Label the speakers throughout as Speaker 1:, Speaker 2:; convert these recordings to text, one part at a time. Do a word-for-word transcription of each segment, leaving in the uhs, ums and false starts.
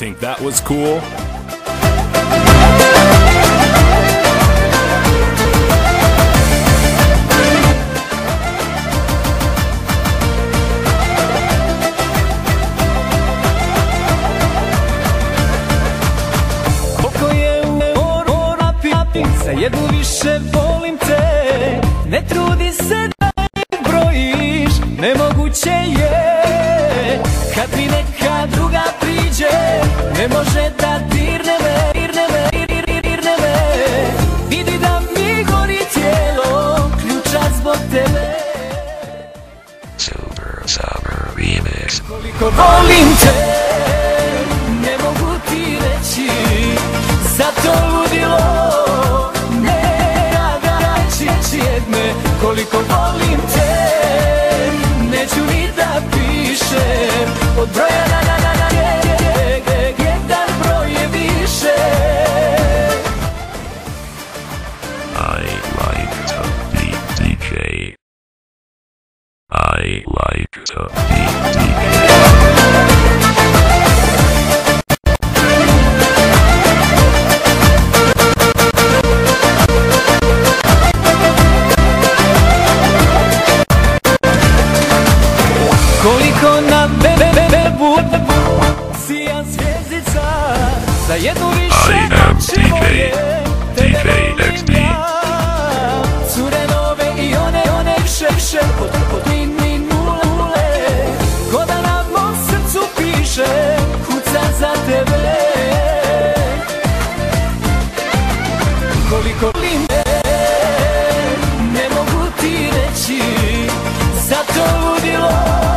Speaker 1: think that was cool?
Speaker 2: Za jednu više volim te, ne trudi se da ih brojiš, nemoguće je. Kad mi neka druga priđe, ne može da dirne me, dirne me, dirne me. Vidi da mi gori tijelo, ključa zbog tebe.
Speaker 3: Super Summer Remix.
Speaker 2: Koliko volim te, ne mogu ti reći, zato ludilo. Koliko volim te, neću ni da pišem, od broja na na na na jedan broj je više.
Speaker 3: I like to be D J. I like to be D J.
Speaker 2: Koliko na webu sija zvijezdica, za jednu više noći moje tebe volim ja. Cure nove i one, one više, više pod, pod minule. Ko da na mom srcu piše, kuca za tebe. Koliko volim te, ne mogu ti reći, zato ludilo.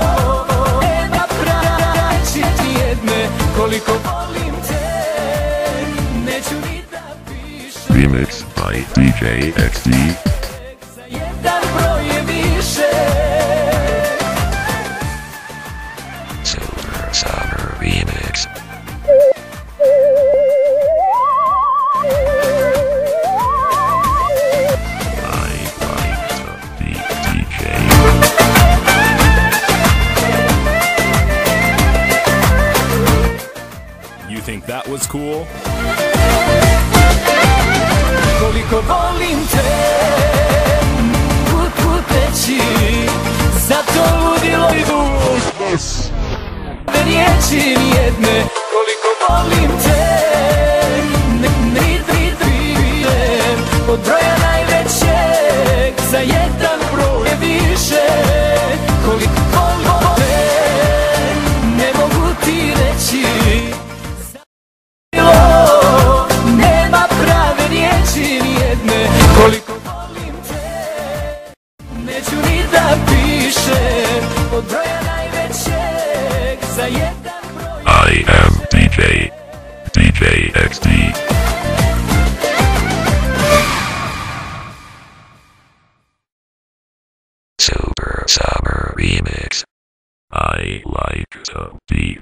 Speaker 2: Koliko volim te, neću ni da pišem.
Speaker 3: Remix by D J X D.
Speaker 2: Za jedan broj je više.
Speaker 3: Super Summer Remix. I like to be D J.
Speaker 1: You think that was cool?
Speaker 2: Koliko volim te, put puteći, zato ludilo i duž. Riječi nijedne, koliko volim te, ne ne trijem, od broja najvećeg, za jedan broj je više. Koliko volim te, ne mogu ti reći, nema prave riječi nijedne. Koliko volim te, neću ni da pišem, od broja najvećeg, za jedan broj.
Speaker 3: I am D J. D J X D. Super Summer Remix. I like to be